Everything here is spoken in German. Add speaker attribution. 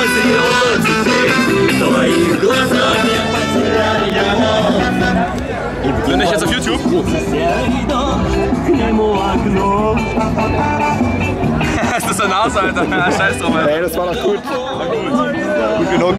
Speaker 1: Bin ich jetzt auf YouTube? Das ist der Nase, Alter. Scheiß drauf, Alter.
Speaker 2: Ey, das war doch gut.
Speaker 1: War gut. Gut genug.